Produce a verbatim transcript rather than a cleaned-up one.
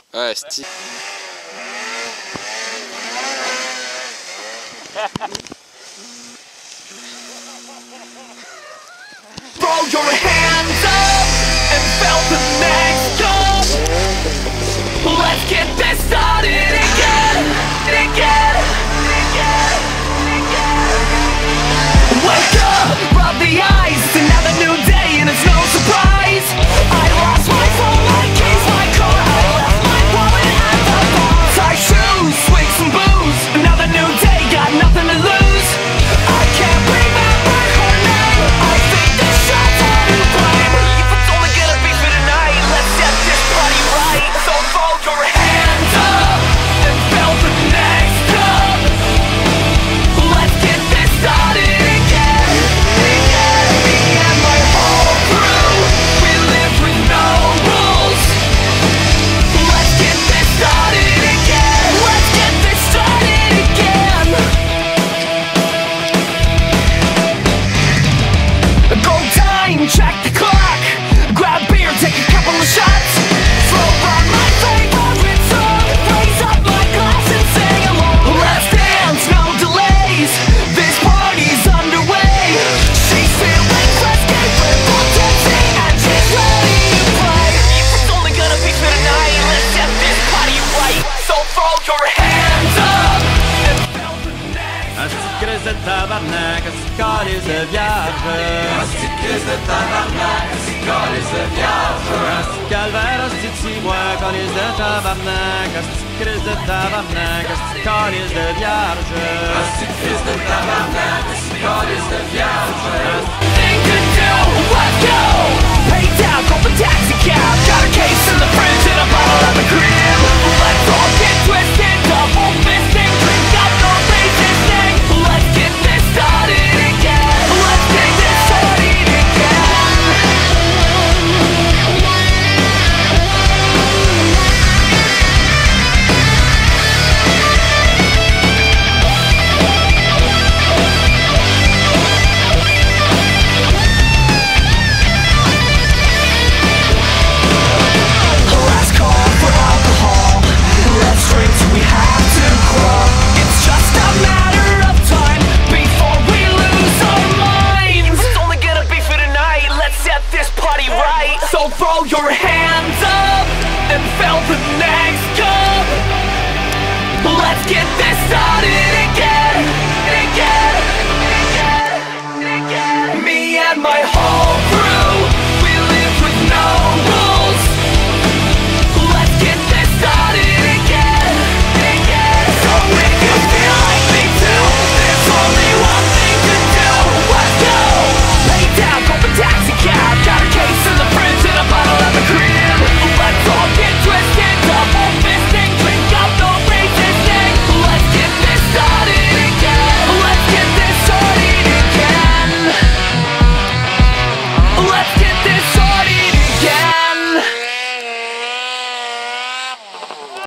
Ouais, style. Throw your hands up and felt the next jump. Let's get this started again, again, again, again. Wake up, rub the eyes, it's another new day and it's no surprise. I lost my phone, my keys, my car, I left my wallet at the bar. Tie shoes, swig some booze, another new day, got nothing to lose. I can't remember her name, I think the shots are to blame. If it's only gonna be for tonight, let's set this party right. So throw your hands up and feel the next jump. Let's get this started again, again. Me and my whole crew, we live with no rules. Let's get this started again, let's get this started again. Go time, check the clock, grab beer, take a couple of shots, throw on my favorite song, raise up my glass and sing along. Let's dance, no delays, this party's underway. She's feeling frisky, triple tipsy, and she's ready to play. If it's only gonna be for tonight, let's set this party right. So throw your hands up and feel the next. Un sucre de tabarnak, un cicalis de vierge. Un sucre de tabarnak, un cicalis de vierge. Un calvaire, un cibois, calis de tabarnak, un sucre de tabarnak, un cicalis de vierge. Un sucre de tabarnak, un cicalis de vierge. Thing to do, let's go. Pay down, call the taxi cab. Got a case in the fridge and a bottle of the cream. Let's all get twisted, double fisting, drink up, no resisting. Let's get this started again. Let's get this started again. Last call for alcohol. Let's drink till we have to crawl. It's just a matter of time before we lose our minds. It's only gonna be for tonight. Let's set this party right. So throw your hands up and feel the next jump. Let's get this